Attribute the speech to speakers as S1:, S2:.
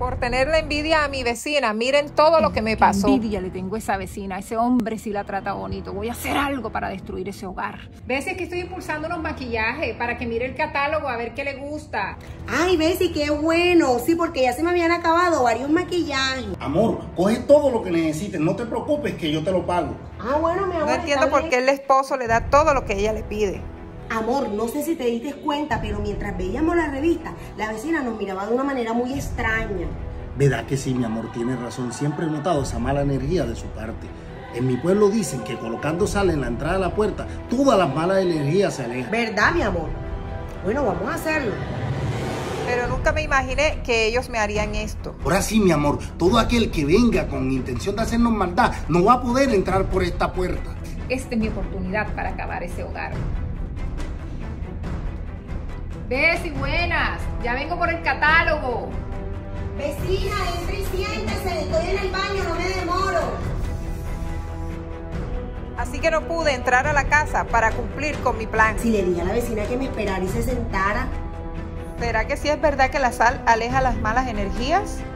S1: Por tenerle envidia a mi vecina, miren todo lo que me pasó.
S2: Qué envidia le tengo a esa vecina, a ese hombre sí la trata bonito. Voy a hacer algo para destruir ese hogar.
S3: ¿Ves? Es que estoy impulsando unos maquillajes para que mire el catálogo a ver qué le gusta.
S4: Ay, Bessie, qué bueno. Sí, porque ya se me habían acabado varios maquillajes.
S5: Amor, coge todo lo que necesites, no te preocupes que yo te lo pago.
S4: Ah, bueno, mi amor.
S1: No entiendo por qué el esposo le da todo lo que ella le pide.
S4: Amor, no sé si te diste cuenta, pero mientras veíamos la revista, la vecina nos miraba de una manera muy extraña.
S5: ¿Verdad que sí, mi amor? Tienes razón. Siempre he notado esa mala energía de su parte. En mi pueblo dicen que colocando sal en la entrada de la puerta, todas las malas energías se alejan.
S4: ¿Verdad, mi amor? Bueno, vamos a hacerlo.
S1: Pero nunca me imaginé que ellos me harían esto.
S5: Ahora sí, mi amor, todo aquel que venga con intención de hacernos maldad no va a poder entrar por esta puerta.
S3: Esta es mi oportunidad para acabar ese hogar. Bessie, buenas. Ya vengo por el catálogo.
S4: Vecina, entre y siéntese. Estoy en el baño, no me demoro.
S1: Así que no pude entrar a la casa para cumplir con mi plan.
S4: Si le dije a la vecina que me esperara y se sentara.
S1: ¿Será que sí es verdad que la sal aleja las malas energías?